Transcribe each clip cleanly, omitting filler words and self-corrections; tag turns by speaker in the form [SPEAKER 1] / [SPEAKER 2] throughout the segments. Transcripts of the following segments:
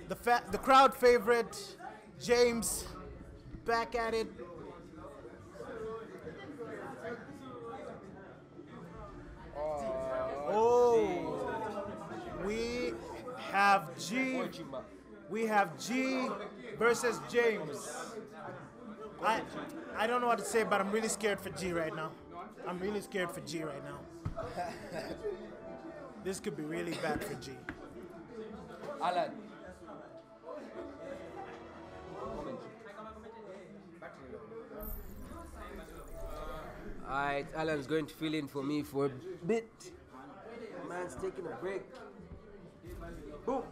[SPEAKER 1] the crowd favorite, James, back at it. Oh, we have G. We have G versus James. I don't know what to say, but I'm really scared for G right now. I'm really scared for G right now. This could be really bad for G.
[SPEAKER 2] Alan. Alright, Alan's going to fill in for me for a bit. Man's taking a break. Boom.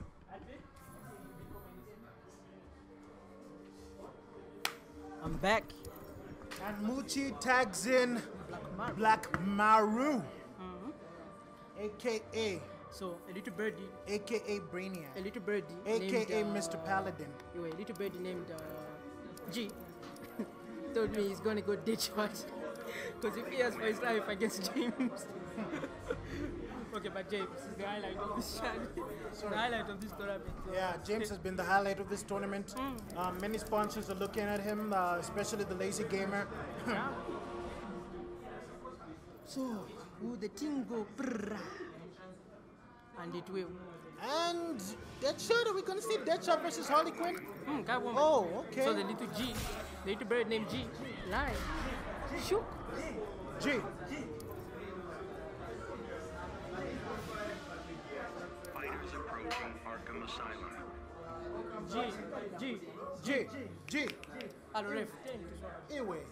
[SPEAKER 3] I'm back.
[SPEAKER 1] And Muchi tags in Black Maru, aka
[SPEAKER 3] So a little birdie,
[SPEAKER 1] aka Brainiac,
[SPEAKER 3] a little birdie,
[SPEAKER 1] aka
[SPEAKER 3] named,
[SPEAKER 1] Mr. Paladin.
[SPEAKER 3] A little birdie named G told me he's gonna go ditch us because if he has for his life against James. Okay, but James is the highlight of this channel. The highlight of this tournament. So.
[SPEAKER 1] Yeah, James has been the highlight of this tournament. Many sponsors are looking at him, especially the Lazy Gamer.
[SPEAKER 3] So, will the team go brrrr? And it will.
[SPEAKER 1] And Deadshot, are we going to see Deadshot versus Harley Quinn?
[SPEAKER 3] Catwoman.
[SPEAKER 1] Oh, okay.
[SPEAKER 3] So the little G, the little bird named G, live. Shook.
[SPEAKER 1] G.
[SPEAKER 4] Fighters approaching Arkham Asylum.
[SPEAKER 1] G.
[SPEAKER 3] Hello, ref. Tell him to swap.
[SPEAKER 1] Anyway,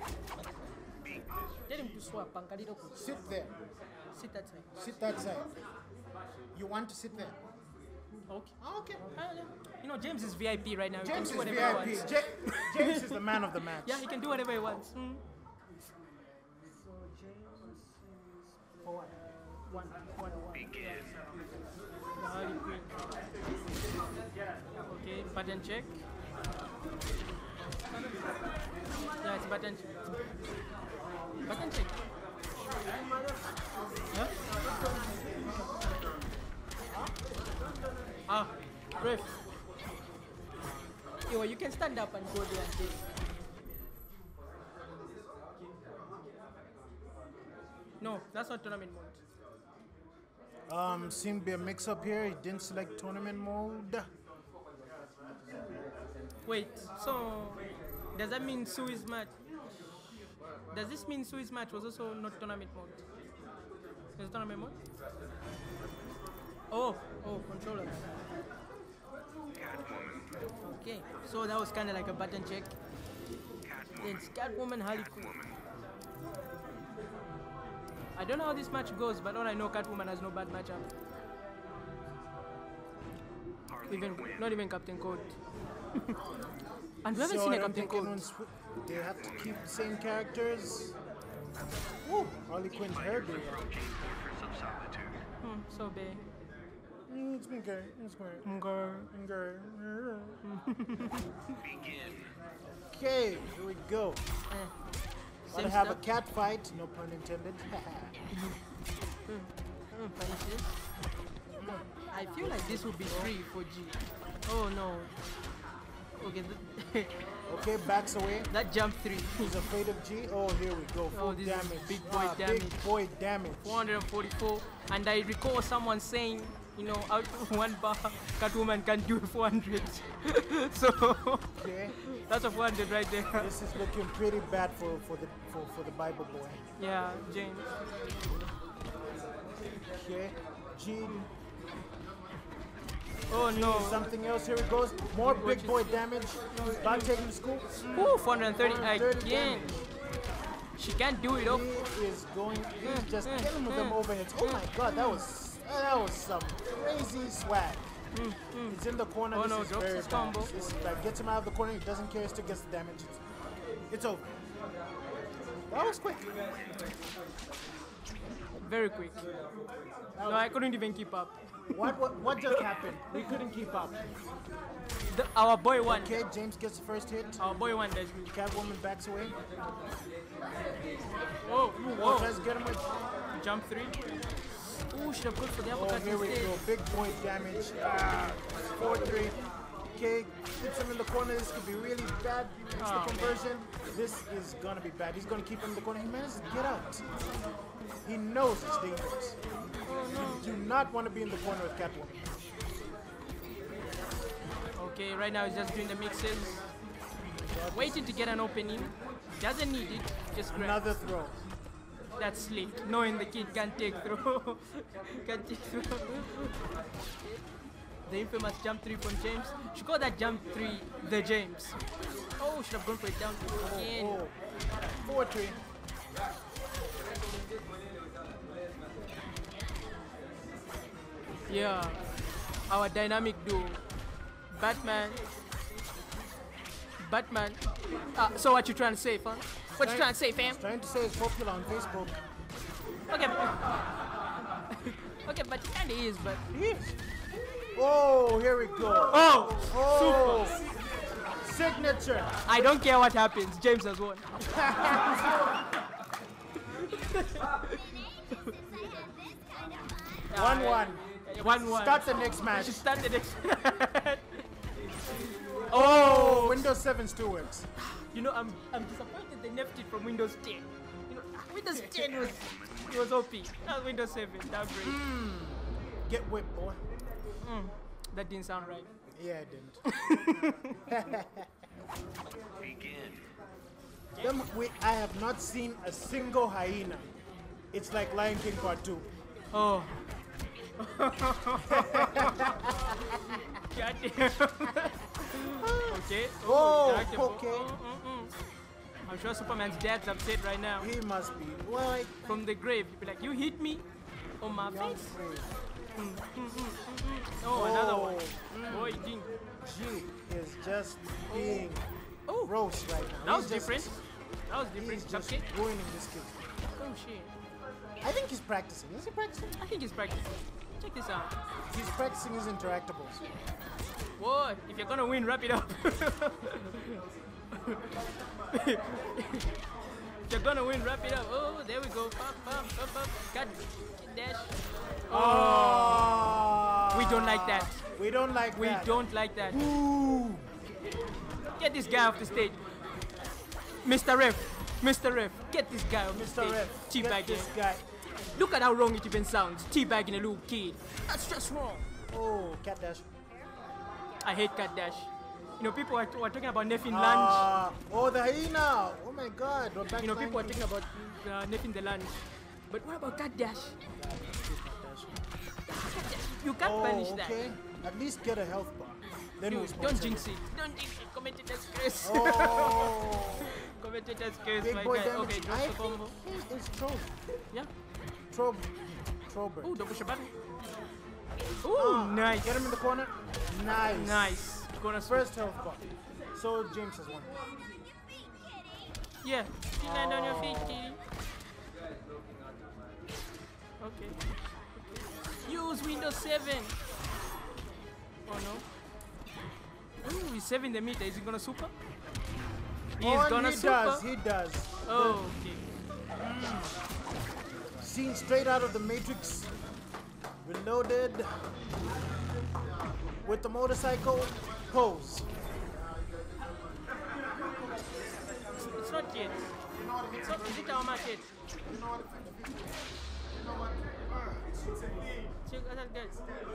[SPEAKER 3] Tell him to swap. Pankalido.
[SPEAKER 1] sit there.
[SPEAKER 3] Sit that side.
[SPEAKER 1] Sit that side. You want to sit there?
[SPEAKER 3] Okay.
[SPEAKER 1] Oh, okay.
[SPEAKER 3] You know, James is VIP right now.
[SPEAKER 1] James
[SPEAKER 3] he can
[SPEAKER 1] is
[SPEAKER 3] do whatever he
[SPEAKER 1] VIP.
[SPEAKER 3] wants.
[SPEAKER 1] James is the man of the match.
[SPEAKER 3] Yeah, he can do whatever he wants.
[SPEAKER 1] So James is for what? One.
[SPEAKER 4] Begin.
[SPEAKER 3] The Harley Quinn. Okay, button check. Yeah, it's button check. Button check. Huh? Ref. Yo, you can stand up and go there and take. No, that's not tournament mode.
[SPEAKER 1] Seemed to be a mix-up here. He didn't select tournament mode.
[SPEAKER 3] Wait, so does that mean Sui's match? Does this mean Sui's match was also not tournament mode? Is it tournament mode? Oh, controllers.
[SPEAKER 4] Catwoman.
[SPEAKER 3] Okay, so that was kind of like a button check. Then it's Catwoman, Harley Quinn. I don't know how this match goes, but all I know, Catwoman has no bad matchup. Not even Captain Code. And we haven't seen a Captain Code.
[SPEAKER 1] They have to keep the same characters. Woo! Harley Quinn's hairdo.
[SPEAKER 4] Approaching Fortress of Solitude.
[SPEAKER 3] So bad.
[SPEAKER 1] It's been good. It's good.
[SPEAKER 4] Begin.
[SPEAKER 1] Okay, here we go. Gotta have a cat fight, no pun intended.
[SPEAKER 3] I feel like this would be free for G. Oh no. Okay.
[SPEAKER 1] Okay, backs away.
[SPEAKER 3] That jump 3.
[SPEAKER 1] He's afraid of G. Oh, here we go. Full
[SPEAKER 3] this
[SPEAKER 1] damage.
[SPEAKER 3] is big boy damage.
[SPEAKER 1] Big boy damage.
[SPEAKER 3] 444. And I recall someone saying, you know, out of one bar, Catwoman can do 400. So
[SPEAKER 1] Okay.
[SPEAKER 3] that's a 400 right there.
[SPEAKER 1] This is looking pretty bad for the Bible boy.
[SPEAKER 3] Yeah, James.
[SPEAKER 1] Okay. G.
[SPEAKER 3] Oh no.
[SPEAKER 1] Something else. Here it goes. More big boy damage. Back taking the scoop.
[SPEAKER 3] Ooh, 430
[SPEAKER 1] 430
[SPEAKER 3] again. She can't do it.
[SPEAKER 1] He
[SPEAKER 3] Oh,
[SPEAKER 1] is going. He's just killing with them overheads. Oh my God, that was some crazy swag. He's in the corner.
[SPEAKER 3] Oh
[SPEAKER 1] This
[SPEAKER 3] no,
[SPEAKER 1] is
[SPEAKER 3] drops
[SPEAKER 1] very
[SPEAKER 3] his
[SPEAKER 1] bad.
[SPEAKER 3] combo.
[SPEAKER 1] This is like gets him out of the corner. He doesn't care. Still gets the damage. It's over. That was quick.
[SPEAKER 3] very quick. No, I couldn't even keep up.
[SPEAKER 1] What just happened? We couldn't keep up.
[SPEAKER 3] Our boy won.
[SPEAKER 1] Okay, James gets the first hit.
[SPEAKER 3] Our boy won, Desmond.
[SPEAKER 1] Catwoman backs away.
[SPEAKER 3] Oh,
[SPEAKER 1] Tries to get him with.
[SPEAKER 3] jump 3. Ooh, should have gone for the uppercut
[SPEAKER 1] Here we
[SPEAKER 3] instead.
[SPEAKER 1] go. Big point damage. 4-3. Okay, puts him in the corner. This could be really bad. It's
[SPEAKER 3] Oh,
[SPEAKER 1] the conversion. This is gonna be bad. He's gonna keep him in the corner. He manages to get out. He knows it's dangerous. You do not want to be in the corner with Catwoman.
[SPEAKER 3] Okay, right now he's just doing the mixes. Waiting to get an opening. Doesn't need it. Just grab.
[SPEAKER 1] Another throw.
[SPEAKER 3] That's slick. Knowing the kid can't take throw. Can't take throw. The infamous jump 3 from James. Should call that jump 3 the James. Oh, should have gone for it down again.
[SPEAKER 1] Oh, 4-3.
[SPEAKER 3] Yeah. Our dynamic duo. Batman. Batman. So what you trying to say, fam? What you trying to say, fam?
[SPEAKER 1] Trying to say it's popular on Facebook.
[SPEAKER 3] Okay. Okay, but it kinda is, but.
[SPEAKER 1] Yes. Oh, here we go.
[SPEAKER 3] Oh!
[SPEAKER 1] Oh, signature.
[SPEAKER 3] I don't care what happens. James has won.
[SPEAKER 1] 1-1.
[SPEAKER 3] 1-1.
[SPEAKER 1] Start the next match.
[SPEAKER 3] Should start the next.
[SPEAKER 1] Oh, Windows 7 still works.
[SPEAKER 3] You know, I'm disappointed they left it from Windows 10. You know, Windows 10 was OP. Not Windows 7. Downgrade.
[SPEAKER 1] Get whipped, boy.
[SPEAKER 3] That didn't sound right.
[SPEAKER 1] Yeah, it didn't.
[SPEAKER 4] Begin.
[SPEAKER 1] I have not seen a single hyena. It's like Lion King Part 2.
[SPEAKER 3] Oh. God damn. Okay.
[SPEAKER 1] Oh,
[SPEAKER 3] deductible.
[SPEAKER 1] okay.
[SPEAKER 3] I'm sure Superman's dad's upset right now.
[SPEAKER 1] He must be. Well,
[SPEAKER 3] From the grave, he'd be like, "You hit me on my face." Oh, another one. Boy, ding.
[SPEAKER 1] G is just being
[SPEAKER 3] Oh,
[SPEAKER 1] gross right now.
[SPEAKER 3] that was
[SPEAKER 1] He's just-
[SPEAKER 3] different. That was
[SPEAKER 1] He's
[SPEAKER 3] different.
[SPEAKER 1] just
[SPEAKER 3] Cupcake.
[SPEAKER 1] ruining this kid.
[SPEAKER 3] Oh shit.
[SPEAKER 1] I think he's practicing. Is he practicing?
[SPEAKER 3] I think he's practicing. Check this out.
[SPEAKER 1] He's practicing his interactables.
[SPEAKER 3] What? If you're gonna win, wrap it up. If you're gonna win, wrap it up. Oh, there we go. Pop, pop, pop, pop. Cut. Dash.
[SPEAKER 1] Oh,
[SPEAKER 3] We don't like that.
[SPEAKER 1] We don't like
[SPEAKER 3] We
[SPEAKER 1] that.
[SPEAKER 3] don't like that.
[SPEAKER 1] Ooh.
[SPEAKER 3] Get this guy off the stage. Mr. Ref. Mr. Ref. Get this guy off the
[SPEAKER 1] Mr.
[SPEAKER 3] stage.
[SPEAKER 1] Ref, get
[SPEAKER 3] Teabagging.
[SPEAKER 1] this guy.
[SPEAKER 3] Look at how wrong it even sounds. Teabagging a little kid. That's just wrong.
[SPEAKER 1] Oh, cat dash.
[SPEAKER 3] I hate Cat Dash. You know, people are talking about nerfing lunge.
[SPEAKER 1] Oh, the hyena. Oh my God. We're back
[SPEAKER 3] You know,
[SPEAKER 1] Lion
[SPEAKER 3] people are
[SPEAKER 1] King.
[SPEAKER 3] talking about nerfing the lunge. But what about Cat Dash? You can't punish
[SPEAKER 1] Oh,
[SPEAKER 3] that.
[SPEAKER 1] okay. At least get a health bar. Then we'll
[SPEAKER 3] Dude,
[SPEAKER 1] sponsor
[SPEAKER 3] don't jinx it. Don't jinx it. Commentator's curse.
[SPEAKER 1] Oh,
[SPEAKER 3] Commentator's curse,
[SPEAKER 1] big
[SPEAKER 3] my
[SPEAKER 1] boy
[SPEAKER 3] guy.
[SPEAKER 1] damage.
[SPEAKER 3] Okay, drop
[SPEAKER 1] I
[SPEAKER 3] the combo.
[SPEAKER 1] think he is Trobe.
[SPEAKER 3] Yeah.
[SPEAKER 1] Trober.
[SPEAKER 3] Oh, double shabbat. Ooh, nice.
[SPEAKER 1] Get him in the corner. Nice.
[SPEAKER 3] Nice. Gonna
[SPEAKER 1] First health bar. So James has won.
[SPEAKER 3] Yeah. You land on your feet, kitty. Okay. Use Windows 7. Oh no. Ooh, he's saving the meter. Is he gonna super? He's gonna
[SPEAKER 1] he
[SPEAKER 3] super.
[SPEAKER 1] does. He does.
[SPEAKER 3] Oh, okay.
[SPEAKER 1] Seen straight out of the Matrix. Reloaded. With the motorcycle. Pose.
[SPEAKER 3] It's not yet. It's not, is it our match yet? Check that guys.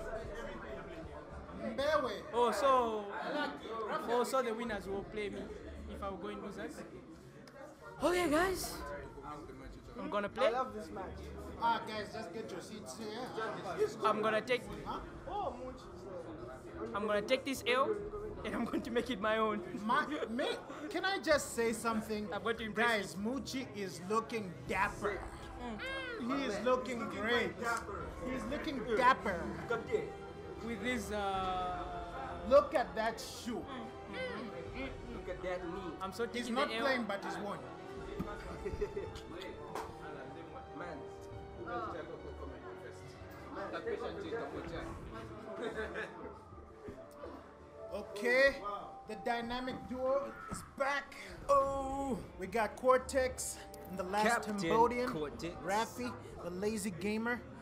[SPEAKER 3] Oh, so the winners will play me if I will go in losers. Okay, guys. I'm gonna play.
[SPEAKER 1] this match. Guys, just get your seats here.
[SPEAKER 3] I'm gonna take this L and I'm going to make it my own.
[SPEAKER 1] Can I just say something?
[SPEAKER 3] I'm going to impress
[SPEAKER 1] Guys, Moochie is looking dapper. He is looking great. He's looking dapper.
[SPEAKER 3] With this
[SPEAKER 1] Look at that shoe.
[SPEAKER 2] Look at that knee.
[SPEAKER 3] I'm so
[SPEAKER 1] He's
[SPEAKER 3] taking
[SPEAKER 1] not
[SPEAKER 3] the L.
[SPEAKER 1] playing, but he's won.
[SPEAKER 2] Man.
[SPEAKER 1] Okay, the dynamic duo is back. Oh, we got Cortex and the last
[SPEAKER 2] Captain
[SPEAKER 1] Cambodian,
[SPEAKER 2] Cortex.
[SPEAKER 1] Rafi, the lazy gamer,